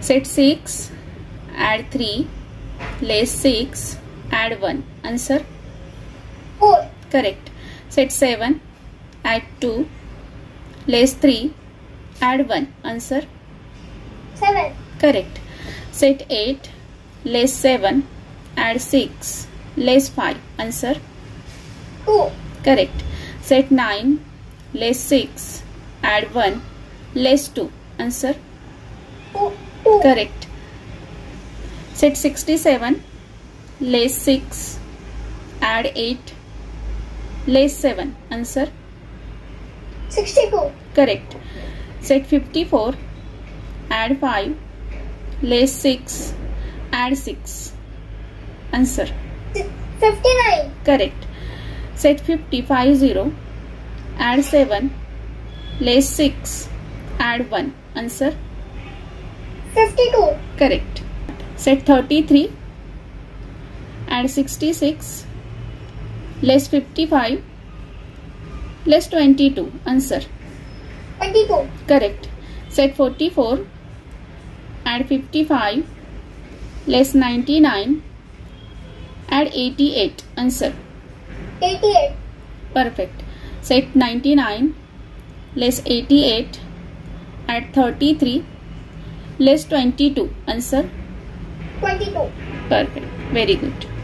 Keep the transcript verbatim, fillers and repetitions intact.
Set six, add three, less six, add one. Answer? four. Correct. Set seven, add two, less three, add one. Answer? seven. Correct. Set eight, less seven, add six, less five. Answer? two. Correct. Set nine, less six, add one, less two. Answer? two. two. Correct. Set sixty-seven, less six, add eight, less seven. Answer? sixty-two. Correct. Set fifty-four, add five, less six, add six. Answer? fifty-nine. Correct. Set fifty-five, zero, add seven, less six, add one. Answer? fifty-two. Correct. Set thirty-three, add sixty-six, less fifty-five, less twenty-two. Answer? twenty-two. Correct. Set forty-four, add fifty-five, less ninety-nine, add eighty-eight. Answer? eighty-eight. Perfect. Set ninety-nine, less eighty-eight, add thirty-three, less twenty-two. Answer? twenty-two. Perfect. Very good.